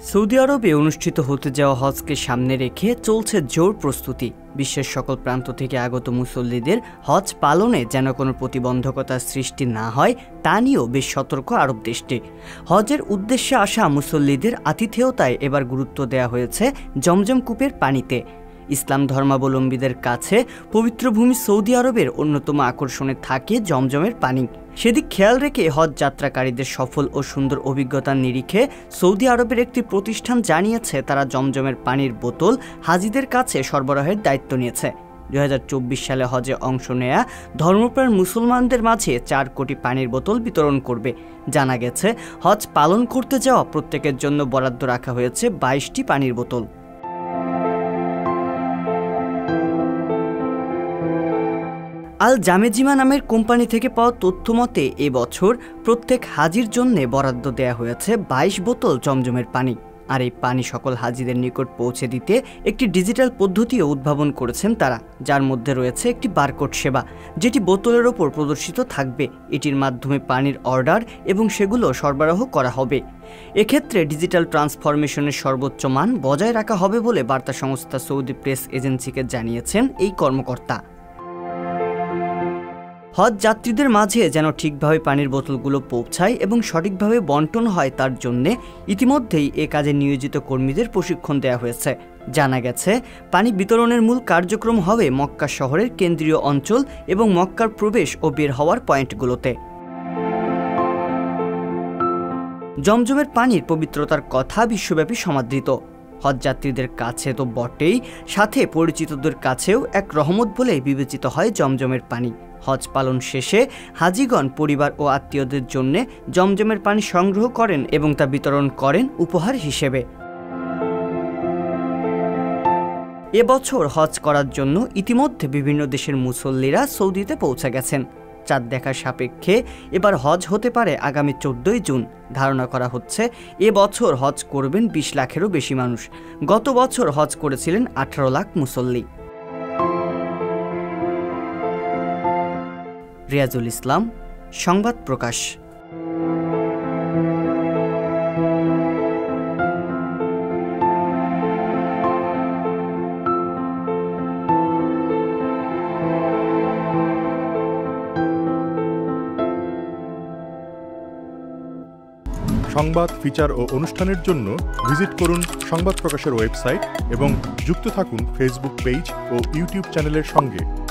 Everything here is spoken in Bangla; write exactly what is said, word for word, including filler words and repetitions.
সৌদি আরবে অনুষ্ঠিত হতে যাওয়া হজকে সামনে রেখে চলছে জোর প্রস্তুতি। বিশ্বের সকল প্রান্ত থেকে আগত মুসল্লিদের হজ পালনে যেন কোনো প্রতিবন্ধকতার সৃষ্টি না হয় তা নিয়েও বেশ সতর্ক আরব দেশটি। হজের উদ্দেশ্যে আসা মুসল্লিদের আতিথেয়তায় এবার গুরুত্ব দেওয়া হয়েছে জমজম কূপের পানিতে। ইসলাম ধর্মাবলম্বীদের কাছে পবিত্র ভূমি সৌদি আরবের অন্যতম আকর্ষণে থাকে জমজমের পানি। সেদিক খেয়াল রেখে হজ যাত্রাকারীদের সফল ও সুন্দর অভিজ্ঞতার নিরিখে সৌদি আরবের একটি প্রতিষ্ঠান জানিয়েছে তারা জমজমের পানির বোতল হাজিদের কাছে সরবরাহের দায়িত্ব নিয়েছে। দুই হাজার চব্বিশ সালে হজে অংশ নেয়া ধর্মপ্রাণ মুসলমানদের মাঝে চার কোটি পানির বোতল বিতরণ করবে। জানা গেছে হজ পালন করতে যাওয়া প্রত্যেকের জন্য বরাদ্দ রাখা হয়েছে বাইশটি পানির বোতল। আল জামেজিমা নামের কোম্পানি থেকে পাওয়া তথ্য মতে এবছর প্রত্যেক হাজির জন্য বরাদ্দ দেয়া হয়েছে বাইশ বোতল জমজমের পানি। আর এই পানি সকল হাজিদের নিকট পৌঁছে দিতে একটি ডিজিটাল পদ্ধতিও উদ্ভাবন করেছেন তারা, যার মধ্যে রয়েছে একটি বারকোড সেবা, যেটি বোতলের ওপর প্রদর্শিত থাকবে। এটির মাধ্যমে পানির অর্ডার এবং সেগুলো সরবরাহ করা হবে। এক্ষেত্রে ডিজিটাল ট্রান্সফরমেশনের সর্বোচ্চ মান বজায় রাখা হবে বলে বার্তা সংস্থা সৌদি প্রেস এজেন্সিকে জানিয়েছেন এই কর্মকর্তা। হজ যাত্রীদের মাঝে যেন ঠিকভাবে পানির বোতলগুলো পৌঁছায় এবং সঠিকভাবে বন্টন হয় তার জন্যে ইতিমধ্যেই এ কাজে নিয়োজিত কর্মীদের প্রশিক্ষণ দেওয়া হয়েছে। জানা গেছে পানি বিতরণের মূল কার্যক্রম হবে মক্কা শহরের কেন্দ্রীয় অঞ্চল এবং মক্কার প্রবেশ ও বের হওয়ার পয়েন্টগুলোতে। জমজমের পানির পবিত্রতার কথা বিশ্বব্যাপী সমাদৃত। হজযাত্রীদের কাছে তো বটেই, সাথে পরিচিতদের কাছেও এক রহমত বলে বিবেচিত হয় জমজমের পানি। হজ পালন শেষে হাজিগণ পরিবার ও আত্মীয়দের জন্য জমজমের পানি সংগ্রহ করেন এবং তা বিতরণ করেন উপহার হিসেবে। এবছর হজ করার জন্য ইতিমধ্যে বিভিন্ন দেশের মুসল্লিরা সৌদিতে পৌঁছে গেছেন। চাঁদ দেখার সাপেক্ষে এবার হজ হতে পারে আগামী চোদ্দই জুন। ধারণা করা হচ্ছে এবছর হজ করবেন বিশ লাখেরও বেশি মানুষ। গত বছর হজ করেছিলেন আঠারো লাখ মুসল্লি। রিয়াজুল ইসলাম, সংবাদ প্রকাশ। সংবাদ, ফিচার ও অনুষ্ঠানের জন্য ভিজিট করুন সংবাদ প্রকাশের ওয়েবসাইট এবং যুক্ত থাকুন ফেসবুক পেজ ও ইউটিউব চ্যানেলের সঙ্গে।